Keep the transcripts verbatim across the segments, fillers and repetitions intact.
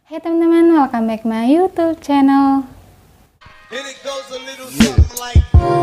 Hai teman-teman, welcome back my YouTube channel. And it goes a little something like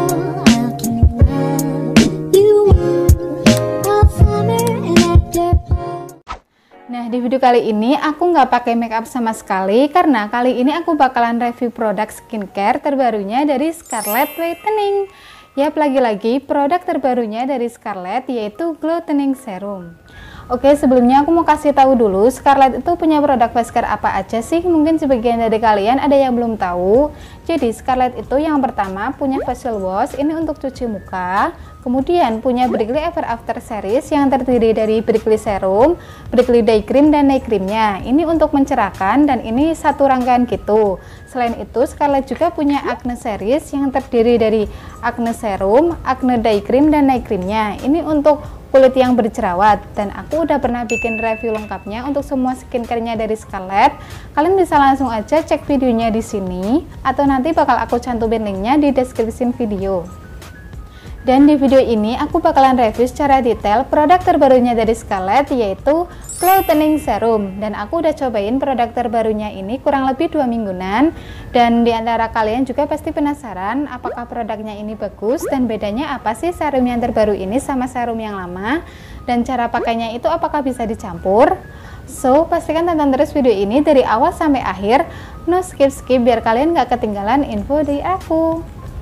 Nah, di video kali ini aku nggak pakai makeup sama sekali karena kali ini aku bakalan review produk skincare terbarunya dari Scarlett Whitening. Yap, lagi-lagi produk terbarunya dari Scarlett yaitu Glouthening Serum. Oke, sebelumnya aku mau kasih tahu dulu Scarlett itu punya produk face care apa aja sih? Mungkin sebagian dari kalian ada yang belum tahu. Jadi Scarlett itu yang pertama punya facial wash, ini untuk cuci muka. Kemudian punya Brigly Ever After series yang terdiri dari Brigly Serum, Brigly Day Cream, dan Night Creamnya. Ini untuk mencerahkan dan ini satu rangkaian gitu. Selain itu Scarlett juga punya Acne series yang terdiri dari Acne Serum, Acne Day Cream, dan Night Creamnya. Ini untuk kulit yang berjerawat dan aku udah pernah bikin review lengkapnya untuk semua skincare-nya dari Scarlett. Kalian bisa langsung aja cek videonya di sini atau nanti bakal aku cantumin linknya di deskripsi video. Dan di video ini aku bakalan review secara detail produk terbarunya dari Scarlett yaitu Glouthening Serum. Dan aku udah cobain produk terbarunya ini kurang lebih dua mingguan. Dan diantara kalian juga pasti penasaran apakah produknya ini bagus dan bedanya apa sih serum yang terbaru ini sama serum yang lama. Dan cara pakainya itu apakah bisa dicampur. So, pastikan tonton terus video ini dari awal sampai akhir. No skip-skip biar kalian gak ketinggalan info dari aku.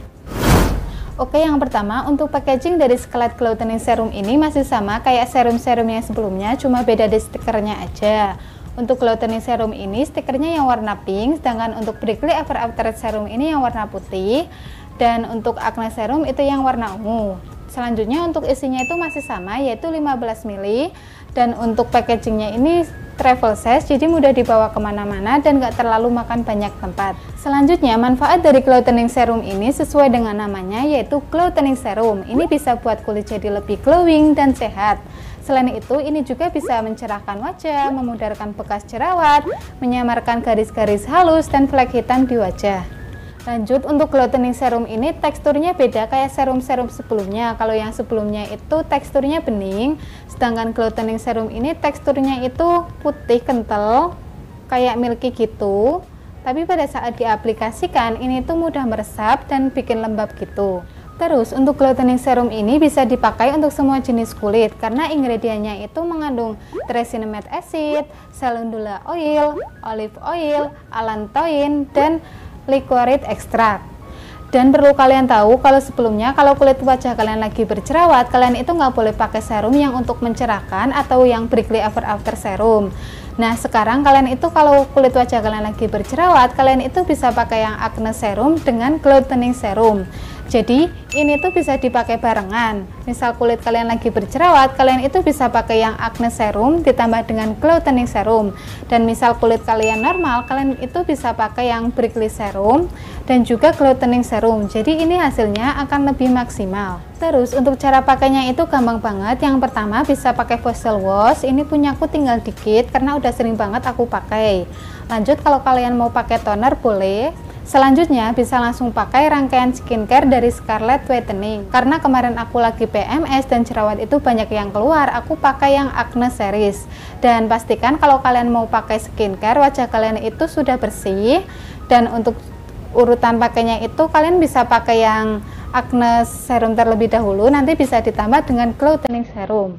Oke, yang pertama untuk packaging dari Scarlett Glouthening Serum ini masih sama kayak serum-serum yang sebelumnya, cuma beda di stikernya aja. Untuk Glouthening Serum ini stikernya yang warna pink, sedangkan untuk Brigly Ever After Serum ini yang warna putih, dan untuk Acne Serum itu yang warna ungu. Selanjutnya untuk isinya itu masih sama yaitu lima belas mililiter, dan untuk packagingnya ini travel size, jadi mudah dibawa kemana-mana dan gak terlalu makan banyak tempat. Selanjutnya manfaat dari Glouthening Serum ini sesuai dengan namanya yaitu Glouthening Serum. Ini bisa buat kulit jadi lebih glowing dan sehat. Selain itu ini juga bisa mencerahkan wajah, memudarkan bekas jerawat, menyamarkan garis-garis halus dan flek hitam di wajah. Lanjut, untuk Glouthening Serum ini teksturnya beda kayak serum-serum sebelumnya. Kalau yang sebelumnya itu teksturnya bening, sedangkan Glouthening Serum ini teksturnya itu putih kental kayak milky gitu. Tapi pada saat diaplikasikan ini tuh mudah meresap dan bikin lembab gitu. Terus untuk Glouthening Serum ini bisa dipakai untuk semua jenis kulit karena ingredientnya itu mengandung triacetamide acid, calendula oil, olive oil, allantoin, dan liquid extract. Dan perlu kalian tahu kalau sebelumnya kalau kulit wajah kalian lagi berjerawat, kalian itu nggak boleh pakai serum yang untuk mencerahkan atau yang Brigly Ever After Serum. Nah sekarang kalian itu kalau kulit wajah kalian lagi berjerawat, kalian itu bisa pakai yang Acne Serum dengan Glouthening Serum. Jadi ini tuh bisa dipakai barengan. Misal kulit kalian lagi berjerawat, kalian itu bisa pakai yang Acne Serum ditambah dengan Glouthening Serum. Dan misal kulit kalian normal, kalian itu bisa pakai yang Brigly Serum dan juga Glouthening Serum. Jadi ini hasilnya akan lebih maksimal. Terus untuk cara pakainya itu gampang banget. Yang pertama bisa pakai facial wash. Ini punya aku tinggal dikit karena udah sering banget aku pakai. Lanjut kalau kalian mau pakai toner boleh. Selanjutnya bisa langsung pakai rangkaian skincare dari Scarlett Whitening. Karena kemarin aku lagi P M S dan jerawat itu banyak yang keluar, aku pakai yang Acne series. Dan pastikan kalau kalian mau pakai skincare, wajah kalian itu sudah bersih. Dan untuk urutan pakainya itu kalian bisa pakai yang Acne Serum terlebih dahulu, nanti bisa ditambah dengan Glouthening Serum.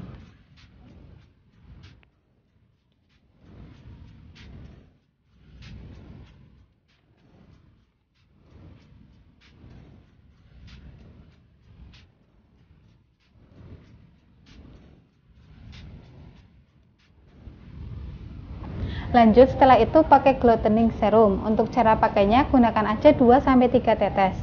Lanjut setelah itu pakai Glouthening Serum. Untuk cara pakainya gunakan aja dua sampai tiga tetes.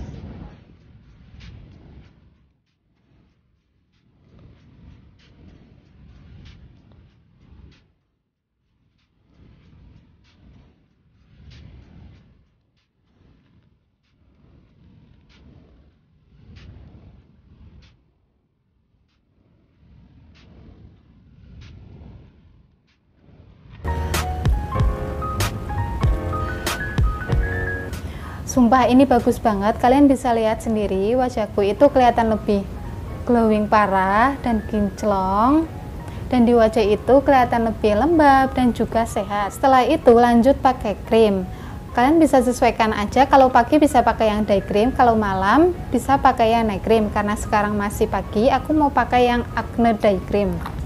Sumpah ini bagus banget, kalian bisa lihat sendiri wajahku itu kelihatan lebih glowing parah dan kinclong. dan di wajah itu kelihatan lebih lembab dan juga sehat. Setelah itu lanjut pakai krim. Kalian bisa sesuaikan aja, kalau pagi bisa pakai yang day cream, kalau malam bisa pakai yang night cream. Karena sekarang masih pagi, aku mau pakai yang Acne day cream.